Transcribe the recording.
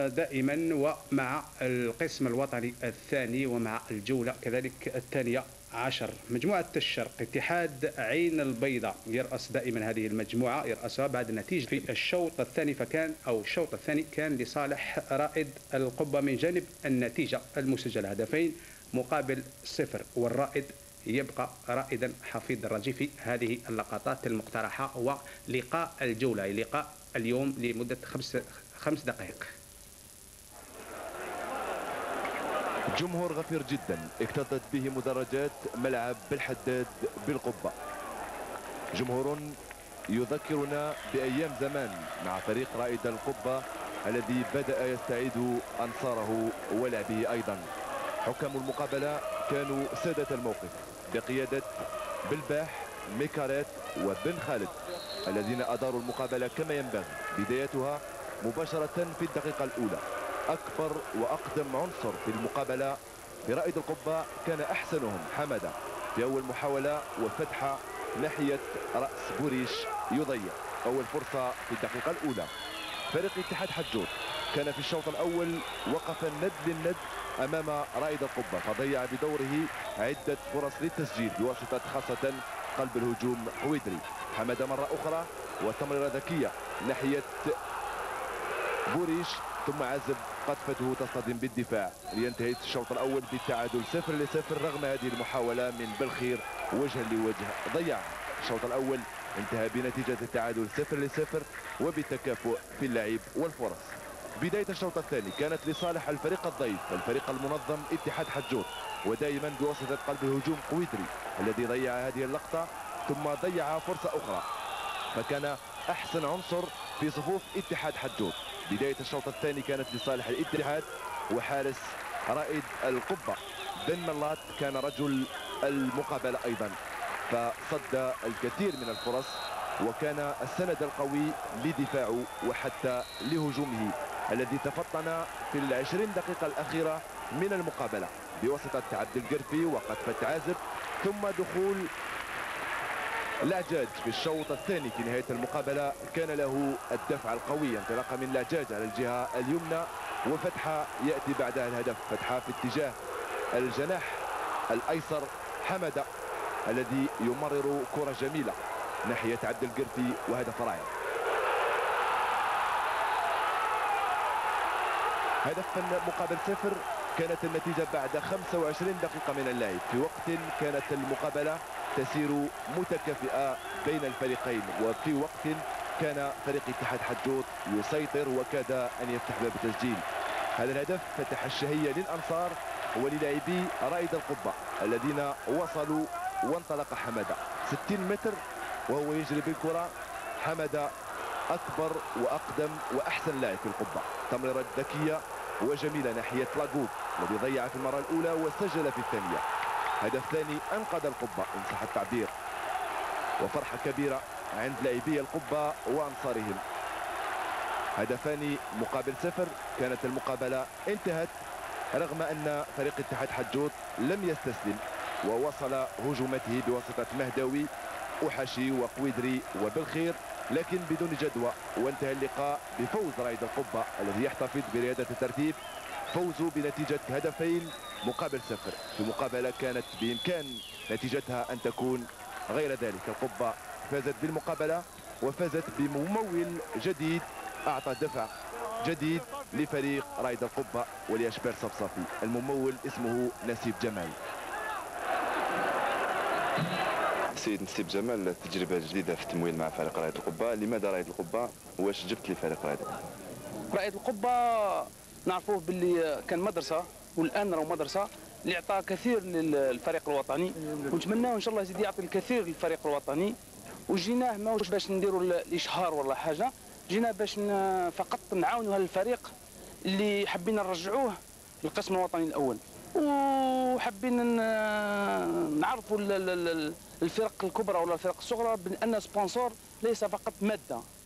دائما ومع القسم الوطني الثاني ومع الجولة كذلك الثانية عشر. مجموعة الشرق اتحاد عين البيضاء يرأس دائما هذه المجموعة، يرأسها بعد النتيجة في الشوط الثاني، الشوط الثاني كان لصالح رائد القبة من جانب النتيجة المسجلة هدفين مقابل صفر، والرائد يبقى رائدا حفيظ الرجي في هذه اللقطات المقترحة. ولقاء الجولة لقاء اليوم لمدة خمس دقائق. جمهور غفير جدا اكتظت به مدرجات ملعب بالحداد بالقبة. جمهور يذكرنا بأيام زمان مع فريق رائد القبة الذي بدأ يستعيد أنصاره ولعبه أيضا. حكام المقابلة كانوا سادة الموقف بقيادة بالباح ميكاريت وبن خالد الذين أداروا المقابلة كما ينبغي. بدايتها مباشرة في الدقيقة الأولى. أكبر وأقدم عنصر في المقابلة في رائد القبة كان أحسنهم حمدة في أول محاولة وفتحة ناحية رأس بوريش يضيع أول فرصة في الدقيقة الأولى. فريق اتحاد حجور كان في الشوط الأول وقف الند للند أمام رائد القبة، فضيع بدوره عدة فرص للتسجيل بواسطة خاصة قلب الهجوم حويدري. حمدة مرة أخرى وتمريرة ذكية ناحية بوريش، ثم عزب قطفته تصطدم بالدفاع لينتهي الشوط الأول بالتعادل 0-0 رغم هذه المحاولة من بالخير وجها لوجه ضيعها. الشوط الأول انتهى بنتيجة التعادل 0-0 وبالتكافؤ في اللعب والفرص. بداية الشوط الثاني كانت لصالح الفريق الضيف الفريق المنظم اتحاد حجور، ودائما بواسطة قلب الهجوم قويدري الذي ضيع هذه اللقطة ثم ضيع فرصة أخرى، فكان أحسن عنصر في صفوف اتحاد حجور. بداية الشوط الثاني كانت لصالح الاتحاد، وحارس رائد القبة بن ملات كان رجل المقابلة أيضا، فصد الكثير من الفرص وكان السند القوي لدفاعه وحتى لهجومه الذي تفطن في 20 دقيقة الأخيرة من المقابلة بواسطة عبد القرفي وقطفة عازب، ثم دخول العجاج في الشوط الثاني في نهاية المقابلة كان له الدفع القوي انطلاقا من العجاج على الجهة اليمنى، وفتحة يأتي بعدها الهدف، فتحة في اتجاه الجناح الأيسر حمدة الذي يمرر كرة جميلة ناحية عبد القرفي وهدف رائع. هدف مقابل صفر كانت النتيجة بعد 25 دقيقة من اللعب، في وقت كانت المقابلة تسير متكافئة بين الفريقين، وفي وقت كان فريق اتحاد حجور يسيطر وكاد أن يفتح باب التسجيل. هذا الهدف فتح الشهية للأنصار وللاعبي رائد القبة الذين وصلوا، وانطلق حمدة 60 متر وهو يجري بالكرة. حمدة أكبر وأقدم وأحسن لاعب في القبة، تمريرات ذكية وجميلة ناحية لاغوب الذي ضيع في المرة الأولى وسجل في الثانية. هدف ثاني أنقذ القبة إن صح التعبير، وفرحة كبيرة عند لاعبي القبة وأنصارهم. هدفان مقابل صفر. كانت المقابلة انتهت رغم أن فريق اتحاد حجور لم يستسلم ووصل هجومته بواسطة مهداوي وحشي وقويدري وبالخير، لكن بدون جدوى، وانتهى اللقاء بفوز رائد القبة الذي يحتفظ بريادة الترتيب، فوزه بنتيجة هدفين مقابل صفر في مقابلة كانت بإمكان نتيجتها أن تكون غير ذلك. القبة فازت بالمقابلة وفازت بممول جديد أعطى دفع جديد لفريق رائد القبة ولأشبال صفصافي. الممول اسمه نسيب جمال. سيد نسيب جمال، تجربة جديدة في التمويل مع فريق رائد القبة، لماذا رائد القبة؟ واش جبت لفريق رائد القبة؟ رائد القبة نعرفوه باللي كان مدرسة والآن راه مدرسة اللي أعطى كثير للفريق الوطني، ونتمناه إن شاء الله يزيد يعطي الكثير للفريق الوطني. وجيناه ماهوش باش نديروا الإشهار ولا حاجة، جينا باش فقط نعاونوا هذا الفريق اللي حابين نرجعوه للقسم الوطني الأول، وحابين نعرفوا الفرق الكبرى ولا الفرق الصغرى بأن سبونسور ليس فقط مادة،